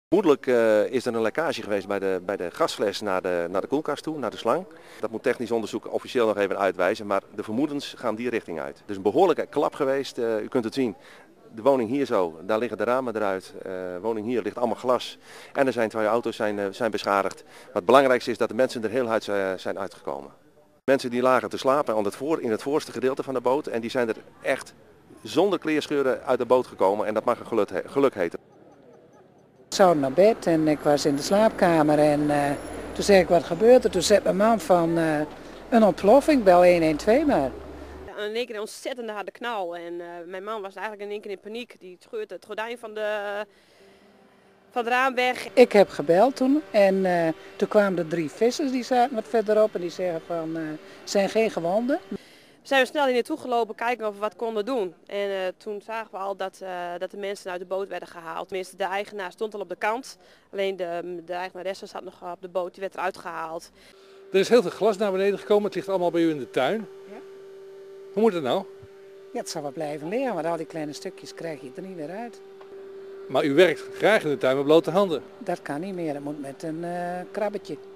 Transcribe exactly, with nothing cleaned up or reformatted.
Vermoedelijk uh, is er een lekkage geweest bij de, bij de gasfles naar de, naar de koelkast toe, naar de slang. Dat moet technisch onderzoek officieel nog even uitwijzen, maar de vermoedens gaan die richting uit. Dus een behoorlijke klap geweest, uh, u kunt het zien. De woning hier zo, daar liggen de ramen eruit. Uh, de woning hier ligt allemaal glas. En er zijn twee auto's zijn, uh, zijn beschadigd. Maar het belangrijkste is dat de mensen er heel uit uh, zijn uitgekomen. Mensen die lagen te slapen aan het voor, in het voorste gedeelte van de boot en die zijn er echt zonder kleerscheuren uit de boot gekomen en dat mag een geluk, geluk heten. Ik zou naar bed en ik was in de slaapkamer en uh, toen zei ik wat gebeurt er. Toen zei mijn man van uh, een ontploffing, bel een een twee maar. In één keer een ontzettende harde knal en uh, mijn man was eigenlijk in één keer in paniek. Die scheurde het gordijn van, de, van het raam weg. Ik heb gebeld toen en uh, toen kwamen er drie vissers die zaten wat verderop en die zeggen van uh, zijn geen gewonden. Zijn we snel hier naartoe gelopen kijken of we wat konden doen. En uh, toen zagen we al dat, uh, dat de mensen uit de boot werden gehaald. Tenminste, de eigenaar stond al op de kant. Alleen de, de eigenaresse zat nog op de boot, die werd eruit gehaald. Er is heel veel glas naar beneden gekomen, het ligt allemaal bij u in de tuin. Ja. Hoe moet het nou? Ja, het zal wel blijven liggen, want al die kleine stukjes krijg je er niet weer uit. Maar u werkt graag in de tuin met blote handen? Dat kan niet meer, dat moet met een uh, krabbetje.